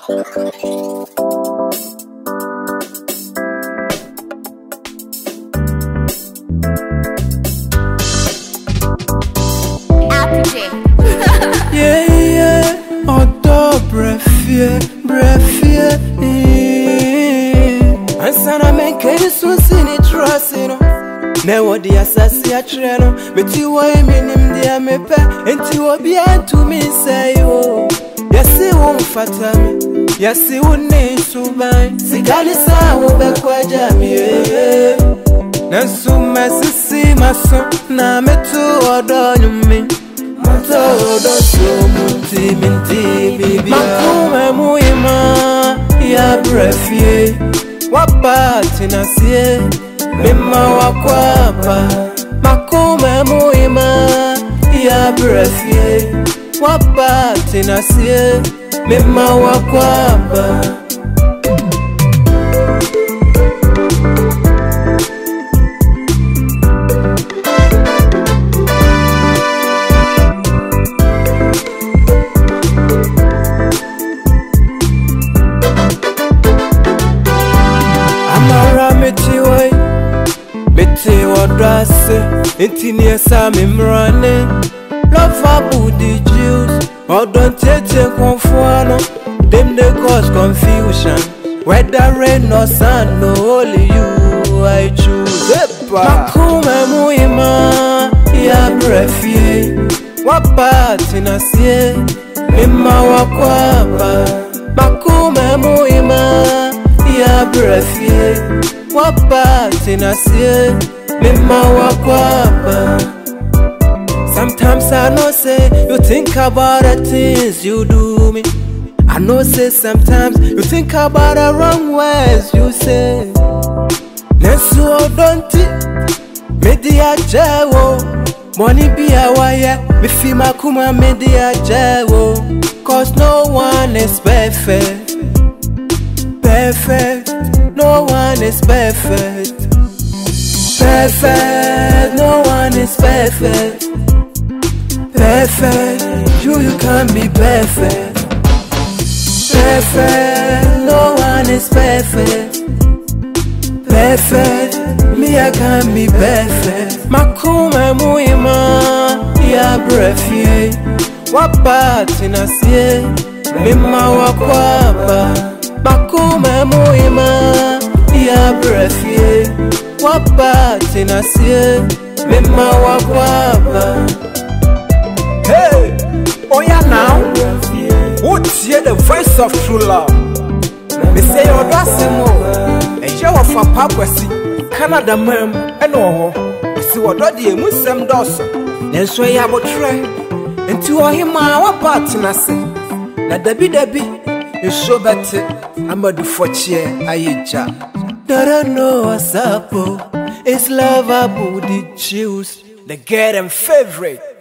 Apijay. Yeah, Abrafi, Ansana make any soon in it, trust, you know. Never the assassin, but you are minim dear me, and you will be to me, say, oh, yes, it won't fatter me, yes, it won't need to buy. Sigalisa will be quite jammy. Nansu Massy, my son, now me too, or don't me. Makuma muima ya Abrafi wapati nasie mima wakwapa. Makuma muima ya Abrafi wapati nasie mima wakwapa. Mete wadrase, intinia sa mimrane. Lovable the Jews, or don't take confuano. Them they cause confusion. Whether rain or sun, no only you I choose. Makuma muima ya Abrafi wapati nasie mima wakwapa. Makuma muima ya Abrafi wapati nasie mima wakwapa. Sometimes I know say you think about the things you do me. I know say sometimes you think about the wrong words you say. Nesu odonti media jawo money be a wire me fi makuma media jawo. Cause no one is perfect. No one is perfect. No one is perfect. You can't be perfect. No one is perfect. Me I can't be perfect. Makuma muima ya Abrafi wapati nasie mima wakwapa. Makuma muima ya Abrafi wapati nasie mima wakwapa. Hey, oh yeah now, what's here the voice of true love? Me say your dasimo, and you of a papacy, Canada ma'am, and no, see what the Muslim does. Then so you have a try, and to him our partner say, that Debbie, you so better, I'm a do for cheer, I don't know what's up, it's Lovable the Jews, they get them favorite.